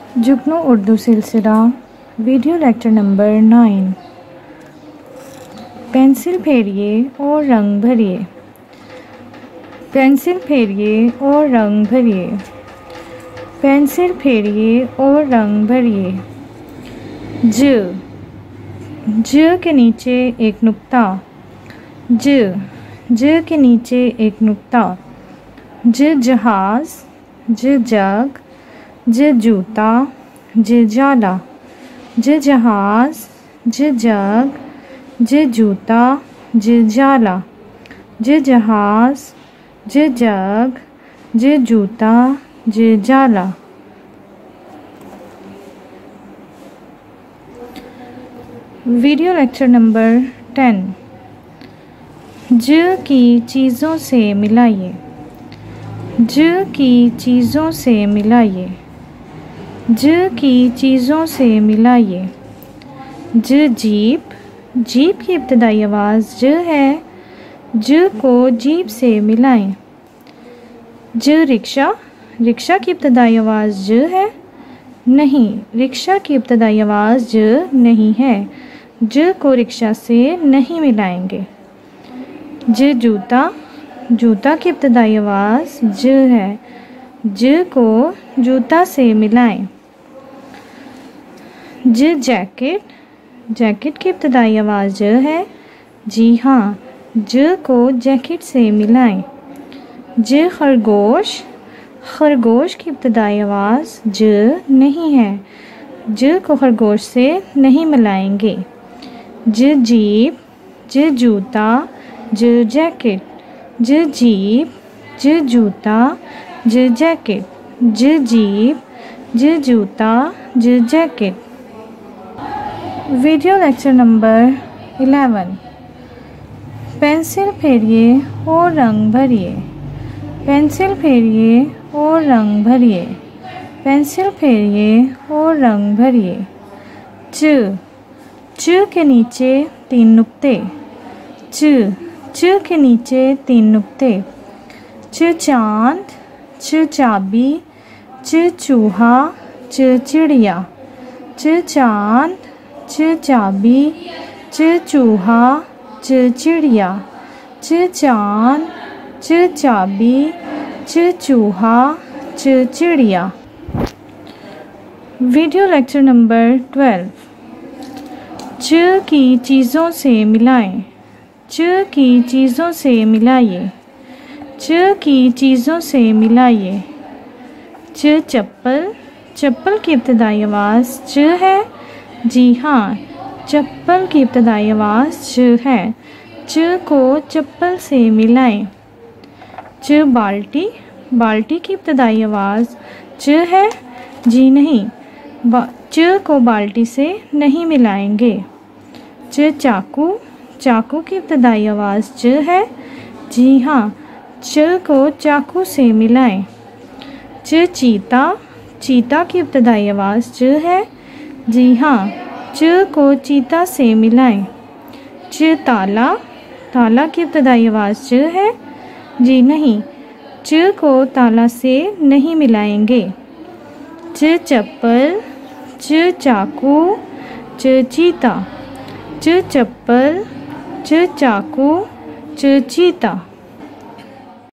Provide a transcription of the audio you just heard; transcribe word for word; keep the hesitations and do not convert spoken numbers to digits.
जुगनू उर्दू सिलसिला video lecture number nine. Pencil फेरिए और रंग भरिए। पेंसिल फेरिए और रंग भरिए। पेंसिल फेरिए और रंग भरिए। ज ज के नीचे एक नुक्ता। ज ज के नीचे एक नुक्ता। ज जहाज। ज जग। ज जूता। ज जाला। ज जहाज। ज जग। ज जूता। ज जाला। ज जहाज। ज जग। ज जूता। ज जाला। Video lecture number ten. ज की चीज़ों से मिलाइए। ज की चीज़ों से मिलाइए। ज की चीज़ों से मिलाइए। ज जीप। जीप की इब्तदाई आवाज़ ज है। ज को जीप से मिलाएं। ज रिक्शा। रिक्शा की इब्तदाई आवाज़ ज है। नहीं, रिक्शा की इब्तदाई आवाज़ ज नहीं है। ज को रिक्शा से नहीं मिलाएंगे। ज जूता। जूता की इब्तदाई आवाज़ ज है। ज को जूता से मिलाएं। ज जैकेट। जैकेट की इब्तदाई आवाज़ ज है। जी हाँ, ज को जैकेट से मिलाएं। ज खरगोश। खरगोश की इब्तदाई आवाज़ ज नहीं है। ज को खरगोश से नहीं मिलाएंगे। ज जीप। ज जूता। ज जैकेट। ज जीप। ज जूता। ज जैकेट। ज जीप। ज जूता। ज jacket. Video lecture number eleven. Pencil फेरिए और रंग भरिए। पेंसिल फेरिए और रंग भरिए। पेंसिल फेरिए और रंग भरिए। च च के नीचे तीन नुक्ते। च च के नीचे तीन नुक्ते। च चांद। च चाबी। च चूहा। च चिड़िया। च चांद। च चाबी। च चूहा। च चिड़िया। च चांद। च चाबी। च चूहा। च चिड़िया। Video lecture number twelve. च की चीज़ों से मिलाएं। च की चीज़ों से मिलाइए। च की चीज़ों से मिलाइए। च चप्पल। चप्पल की इब्तदाई आवाज़ च है। जी हाँ, चप्पल की इब्तदाई आवाज़ च है। च को चप्पल से मिलाएं। च बाल्टी। बाल्टी की इब्तदाई आवाज़ च है। जी नहीं, च को बाल्टी से नहीं मिलाएंगे। च चाकू। चाकू की इब्तदाई आवाज़ च है। जी हाँ, च को चाकू से मिलाएं। च चीता। चीता की इब्तदाई आवाज़ च है। जी हाँ, च को चीता से मिलाएं। च ताला। ताला की इब्तदाई आवाज़ च है। जी नहीं, च को ताला से नहीं मिलाएंगे। च चप्पल। च चाकू। च चीता। च चप्पल। च चाकू। च चीता।